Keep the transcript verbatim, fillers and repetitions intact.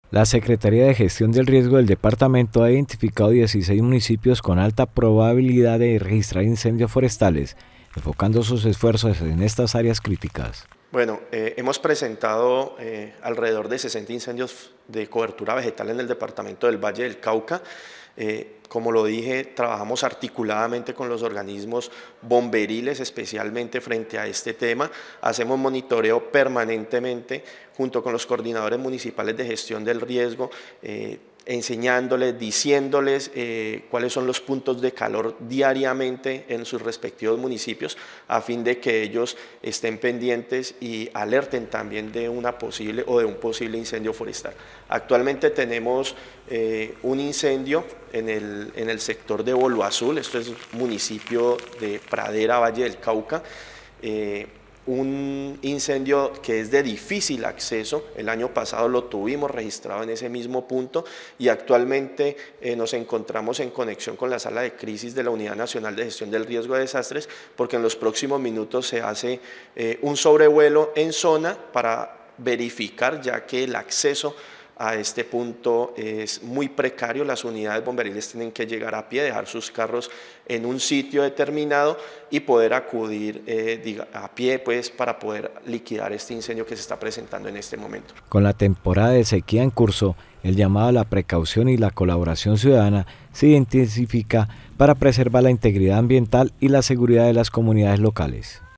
La Secretaría de Gestión del Riesgo del departamento ha identificado dieciséis municipios con alta probabilidad de registrar incendios forestales, enfocando sus esfuerzos en estas áreas críticas. Bueno, eh, hemos presentado eh, alrededor de sesenta incendios de cobertura vegetal en el departamento del Valle del Cauca. Eh, como lo dije, trabajamos articuladamente con los organismos bomberiles, especialmente frente a este tema. Hacemos monitoreo permanentemente junto con los coordinadores municipales de gestión del riesgo, eh, enseñándoles, diciéndoles eh, cuáles son los puntos de calor diariamente en sus respectivos municipios, a fin de que ellos estén pendientes y alerten también de una posible o de un posible incendio forestal. Actualmente tenemos eh, un incendio en el, en el sector de Bolo Azul, esto es municipio de Pradera, Valle del Cauca, eh, un incendio que es de difícil acceso. El año pasado lo tuvimos registrado en ese mismo punto y actualmente eh, nos encontramos en conexión con la sala de crisis de la Unidad Nacional de Gestión del Riesgo de Desastres, porque en los próximos minutos se hace eh, un sobrevuelo en zona para verificar, ya que el acceso a este punto es muy precario. Las unidades bomberiles tienen que llegar a pie, dejar sus carros en un sitio determinado y poder acudir eh, diga, a pie pues, para poder liquidar este incendio que se está presentando en este momento. Con la temporada de sequía en curso, el llamado a la precaución y la colaboración ciudadana se intensifica para preservar la integridad ambiental y la seguridad de las comunidades locales.